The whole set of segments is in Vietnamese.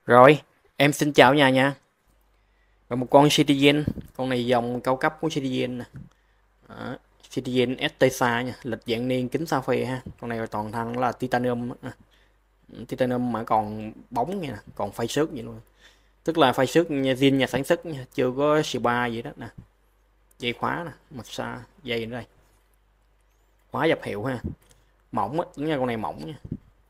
Rồi, em xin chào nhà nha. Và một con Citizen, con này dòng cao cấp của Citizen nè. Đó, Citizen ST-Sa nha, lịch dạng niên kính sapphire ha. Con này toàn thân là titanium á. Titanium mà còn bóng nha, còn phay xước vậy luôn. Tức là phay xước nha, zin nhà sản xuất nha, chưa có ba gì đó nè. Dây khóa nè, mặt xa, dây nữa đây. Khóa dập hiệu ha. Mỏng á, tính ra con này mỏng nha.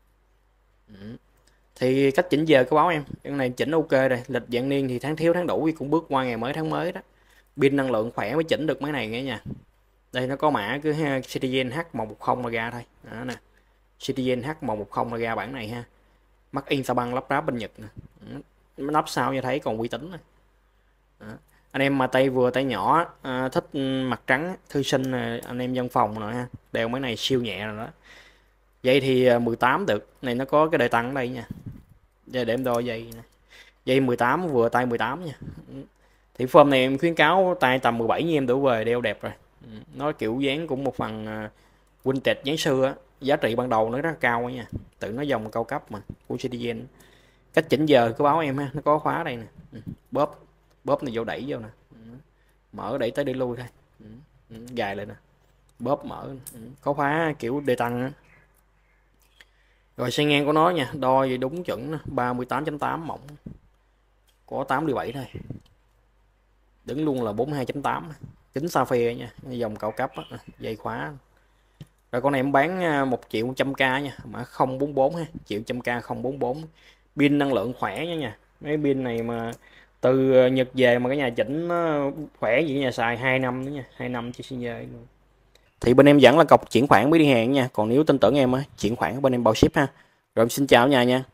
Thì cách chỉnh giờ có báo em, cái này chỉnh ok rồi, lịch dạng niên thì tháng thiếu tháng đủ thì cũng bước qua ngày mới tháng mới đó. Pin năng lượng khỏe mới chỉnh được mấy này nghe nha. Đây nó có mã cứ Citizen H110 là ra thôi. Đó nè. Citizen H110 là ra bản này ha. Mắc in sao băng lắp ráp bên Nhật nè. Nắp sau như thấy còn uy tín nè. Anh em mà tay vừa tay nhỏ thích mặt trắng thư sinh anh em văn phòng rồi ha, đeo mấy này siêu nhẹ rồi đó. Dây thì 18 được, này nó có cái đề tăng ở đây nha. Để em đo dây nè. Dây 18 vừa tay 18 nha. Thì form này em khuyến cáo tay tầm 17 như em đổ về đeo đẹp rồi. Nó kiểu dáng cũng một phần vintage dáng xưa á, giá trị ban đầu nó rất là cao nha. Tự nó dòng cao cấp mà của Citizen. Cách chỉnh giờ cứ báo em ha, nó có khóa đây nè. Bóp bóp này vô đẩy vô nè. Mở đẩy tới đi lui thôi. Gài lại nè. Bóp mở. Có khóa kiểu đề tăng á. Rồi xe ngang của nó nha, đo vậy đúng chuẩn 38.8 mỏng. Có 8 7 thôi. Đứng luôn là 42.8, kính sapphire nha, dòng cao cấp á, dây khóa. Rồi con này em bán 1 triệu 100k nha, mã 044 ha, triệu 100k 044. Pin năng lượng khỏe nha. Mấy pin này mà từ Nhật về mà cái nhà chỉnh nó khỏe gì nhà xài 2 năm nữa nha, 2 năm chứ xin về luôn. Thì bên em dẫn là cọc chuyển khoản mới đi hàng nha, còn nếu tin tưởng em á, chuyển khoản bên em bao ship ha. Rồi em xin chào nhà nha.